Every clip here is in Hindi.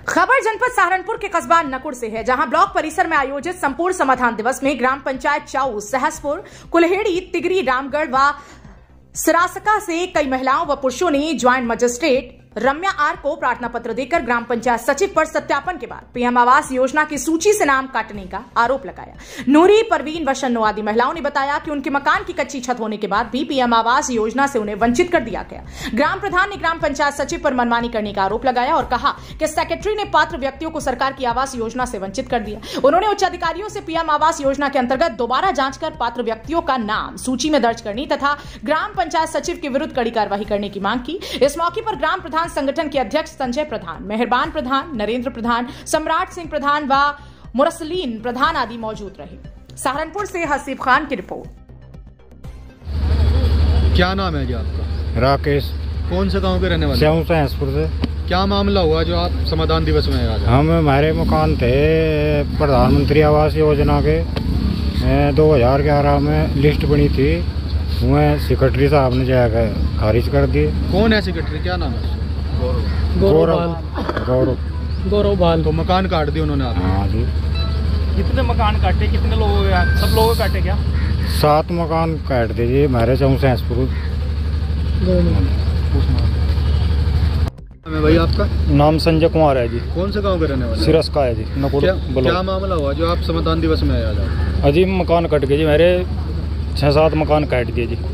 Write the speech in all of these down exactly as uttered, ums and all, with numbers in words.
खबर जनपद सहारनपुर के कस्बा नकुड़ से है, जहां ब्लॉक परिसर में आयोजित संपूर्ण समाधान दिवस में ग्राम पंचायत चाऊ, सहसपुर, कुल्हेड़ी, तिगरी, रामगढ़ व सरासका से कई महिलाओं व पुरुषों ने ज्वाइंट मजिस्ट्रेट रम्या आर को प्रार्थना पत्र देकर ग्राम पंचायत सचिव पर सत्यापन के बाद पीएम आवास योजना की सूची से नाम काटने का आरोप लगाया। नूरी, परवीन व शन्नो आदि महिलाओं ने बताया कि उनके मकान की कच्ची छत होने के बाद भी पीएम आवास योजना से उन्हें वंचित कर दिया गया। ग्राम प्रधान ने ग्राम पंचायत सचिव पर मनमानी करने का आरोप लगाया और कहा कि सेक्रेटरी ने पात्र व्यक्तियों को सरकार की आवास योजना से वंचित कर दिया। उन्होंने उच्च अधिकारियों से पीएम आवास योजना के अंतर्गत दोबारा जांच कर पात्र व्यक्तियों का नाम सूची में दर्ज करने तथा ग्राम पंचायत सचिव के विरुद्ध कड़ी कार्रवाई करने की मांग की। इस मौके पर ग्राम प्रधान संगठन के अध्यक्ष संजय प्रधान, मेहरबान प्रधान, नरेंद्र प्रधान, सम्राट सिंह प्रधान व मुरसलीन प्रधान आदि मौजूद रहे। सहारनपुर से हसीब खान की रिपोर्ट। क्या नाम है जी आपका? राकेश। कौन से गांव के रहने वाले? सहसपुर से। क्या मामला हुआ जो आप समाधान दिवस में आज? हम हमारे मकान थे प्रधानमंत्री आवास योजना के दो हजार ग्यारह में लिस्ट बनी थी, वह सेक्रेटरी साहब ने जाकर खारिज कर दी। कौन है सेक्रेटरी, क्या नाम है? गौरव गौरव गौरव बाल। तो मकान काट दिए उन्होंने आपने? हाँ जी। कितने मकान काटे, कितने लोगों के? सब लोगों के काटे क्या? सात मकान काट दीजिए हमारे चौं सहसपुर। भाई आपका नाम संजय कुमार है जी। कौन से गांव के रहने वाले? सिरस्का है जी, नकुड़। क्या, क्या मामला हुआ जो आप समाधान दिवस में आया? अजी मकान कट गए जी, मेरे छः सात मकान काट दिए जी।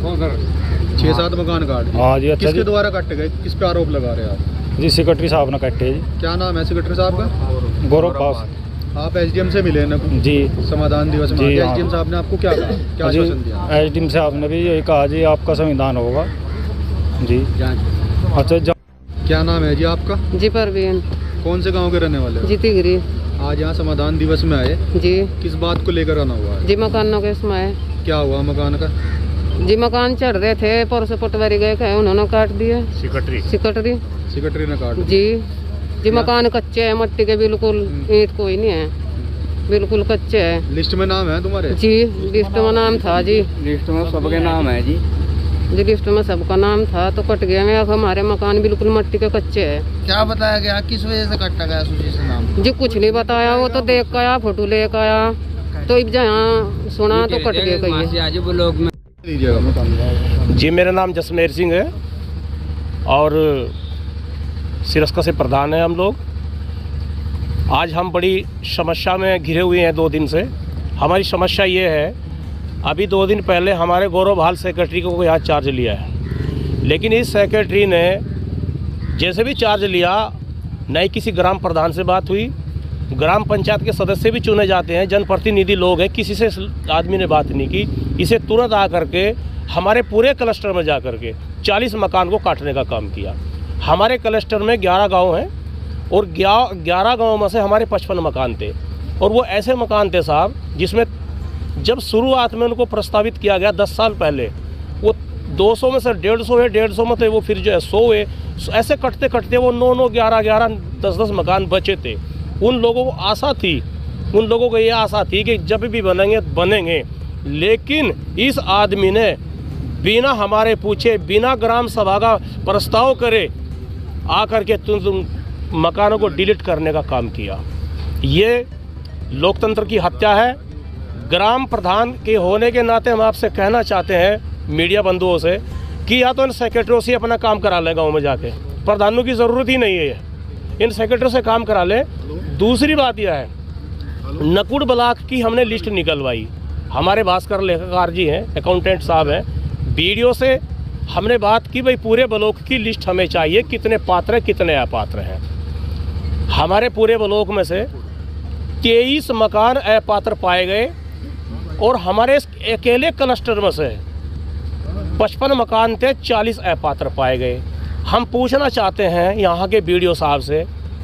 छह सात मकान काट दिए? हाँ जी। अच्छा, किसके द्वारा काटे गए, किस पे आरोप लगा रहे हैं आप? जी सेक्रेटरी साहब ने काटे जी। क्या नाम है सेक्रेटरी साहब का? गौरव पास। आप एसडीएम से मिले ना जी समाधान दिवस में? एसडीएम साहब ने आपको क्या कहा, क्या आश्वासन दिया? एसडीएम साहब ने भी यही कहा जी आपका संविधान होगा जी। अच्छा, क्या नाम है जी आपका? जी परवीन। कौन से गाँव के रहने वाले? जी तिगरी। आज यहाँ समाधान दिवस में आए जी, किस बात को लेकर आना हुआ है? जी मकानों के समय। क्या हुआ मकान का? जी मकान चढ़ रहे थे, परसों पटवारी गए कहे उन्होंने काट दिए। सेक्रेटरी सेक्रेटरी सेक्रेटरी ने काट जी। जी मकान कच्चे है, मट्टी के, बिल्कुल ईंट कोई नहीं है, बिल्कुल कच्चे है। लिस्ट में नाम है तुम्हारे? जी लिस्ट में नाम था जी। लिस्ट में सबके नाम है जी। जी लिस्ट में सबका नाम था तो कट गया। मैं हमारे मकान बिल्कुल मट्टी के कच्चे है। क्या बताया गया, किस वजह से काटा गया सूची से नाम? जी कुछ नहीं बताया, वो तो देख कर आया, फोटो लेकर आया, तो जहाँ सुना तो कट गया कहीं। जी मेरा नाम जसमेर सिंह है और सिरस्का से प्रधान है हम लोग। आज हम बड़ी समस्या में घिरे हुए हैं दो दिन से। हमारी समस्या ये है, अभी दो दिन पहले हमारे गौरव भाल सेक्रेटरी को यहाँ चार्ज लिया है, लेकिन इस सेक्रेटरी ने जैसे भी चार्ज लिया, नई किसी ग्राम प्रधान से बात हुई, ग्राम पंचायत के सदस्य भी चुने जाते हैं, जनप्रतिनिधि लोग हैं, किसी से आदमी ने बात नहीं की। इसे तुरंत आ करके हमारे पूरे क्लस्टर में जा करके चालीस मकान को काटने का काम किया। हमारे क्लस्टर में ग्यारह गांव हैं और ग्यारह गाँव में से हमारे पचपन मकान थे, और वो ऐसे मकान थे साहब जिसमें जब शुरुआत में उनको प्रस्तावित किया गया दस साल पहले, वो दो सौ में से डेढ़ सौ है, डेढ़ सौ में थे वो, फिर जो है सौ है, ऐसे कटते कटते वो नौ नौ ग्यारह ग्यारह दस दस मकान बचे थे। उन लोगों को आशा थी, उन लोगों को ये आशा थी कि जब भी बनेंगे बनेंगे, लेकिन इस आदमी ने बिना हमारे पूछे, बिना ग्राम सभा का प्रस्ताव करे आकर के तुम, तुम मकानों को डिलीट करने का काम किया। ये लोकतंत्र की हत्या है। ग्राम प्रधान के होने के नाते हम आपसे कहना चाहते हैं मीडिया बंधुओं से कि या तो इन सेक्रेटरियों से अपना काम करा लें, गाँव में जाके प्रधानों की ज़रूरत ही नहीं है, इन सेक्रेटरी से काम करा ले। दूसरी बात यह है, नकुड़ ब्लॉक की हमने लिस्ट निकलवाई, हमारे भास्कर लेखाकार जी हैं, अकाउंटेंट साहब हैं, बीडीओ से हमने बात की, भाई पूरे ब्लॉक की लिस्ट हमें चाहिए, कितने पात्र हैं, कितने अपात्र हैं। हमारे पूरे ब्लॉक में से तेईस मकान अपात्र पाए गए और हमारे अकेले क्लस्टर में से पचपन मकान थे, चालीस अपात्र पाए गए। हम पूछना चाहते हैं यहाँ के बीडीओ साहब से,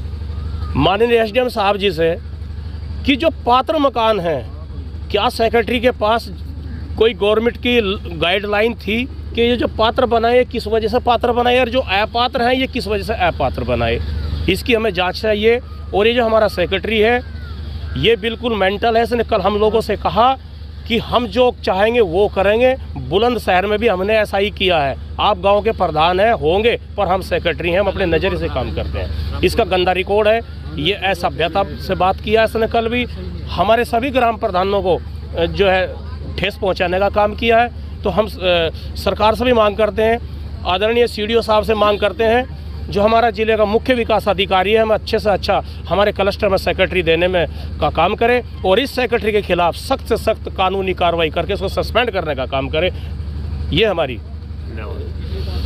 माननीय एसडीएम साहब जी से, कि जो पात्र मकान हैं, क्या सेक्रेटरी के पास कोई गवर्नमेंट की गाइडलाइन थी कि ये जो पात्र बनाए किस वजह से पात्र बनाए, और जो अपात्र हैं ये किस वजह से अपात्र बनाए? इसकी हमें जांच चाहिए। और ये जो हमारा सेक्रेटरी है ये बिल्कुल मेंटल है। इसने कल हम लोगों से कहा कि हम जो चाहेंगे वो करेंगे। बुलंदशहर में भी हमने ऐसा ही किया है। आप गांव के प्रधान हैं होंगे, पर हम सेक्रेटरी हैं, हम अपने नज़रिए से काम करते हैं। इसका गंदा रिकॉर्ड है। ये असभ्यता से बात किया इसने कल भी, हमारे सभी ग्राम प्रधानों को जो है ठेस पहुंचाने का काम किया है। तो हम सरकार से भी मांग करते हैं, आदरणीय सी डी ओ साहब से मांग करते हैं, जो हमारा जिले का मुख्य विकास अधिकारी है, हम अच्छे से अच्छा हमारे क्लस्टर में सेक्रेटरी देने में का काम करें और इस सेक्रेटरी के खिलाफ सख्त से सख्त कानूनी कार्रवाई करके उसको सस्पेंड करने का काम करें। ये हमारी